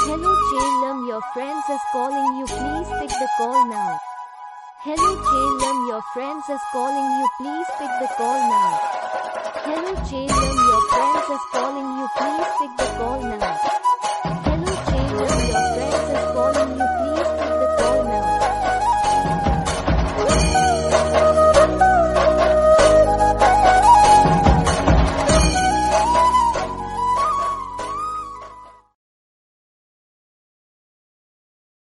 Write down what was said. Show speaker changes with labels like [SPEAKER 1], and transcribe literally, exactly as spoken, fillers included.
[SPEAKER 1] Hello Chellam, your friends is calling you, please pick the call now. Hello Chellam, your friends is calling you, please pick the call now. Hello Chellam, your friends is calling you, please pick the call now.